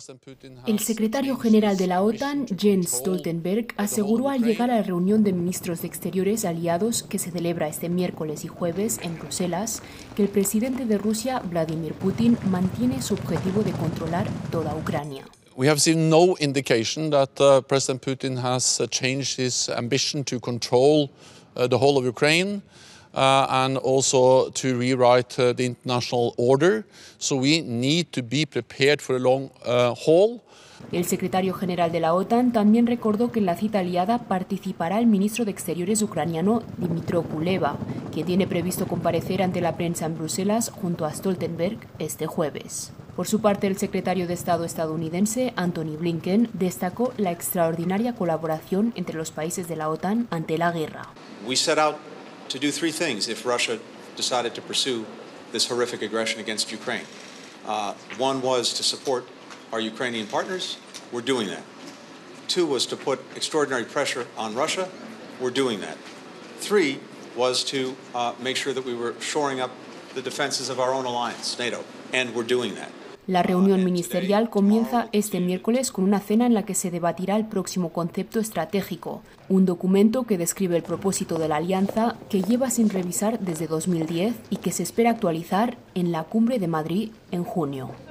El secretario general de la OTAN, Jens Stoltenberg, aseguró al llegar a la reunión de ministros de Exteriores aliados que se celebra este miércoles y jueves en Bruselas que el presidente de Rusia, Vladimir Putin, mantiene su objetivo de controlar toda Ucrania. We have seen no indication that President Putin has changed his ambition to control the whole of Ukraine and also to rewrite the international order. So we need to be prepared for a long haul. El secretario general de la OTAN también recordó que en la cita aliada participará el ministro de Exteriores ucraniano Dmytro Kuleba, que tiene previsto comparecer ante la prensa en Bruselas junto a Stoltenberg este jueves. Por su parte, el secretario de Estado estadounidense, Antony Blinken, destacó la extraordinaria colaboración entre los países de la OTAN ante la guerra. We set out to do three things if Russia decided to pursue this horrific aggression against Ukraine. One was to support our Ukrainian partners. We're doing that. Two was to put extraordinary pressure on Russia. We're doing that. Three was to make sure that we were shoring up the defenses of our own alliance, NATO, and we're doing that. La reunión ministerial comienza este miércoles con una cena en la que se debatirá el próximo concepto estratégico, un documento que describe el propósito de la alianza que lleva sin revisar desde 2010 y que se espera actualizar en la Cumbre de Madrid en junio.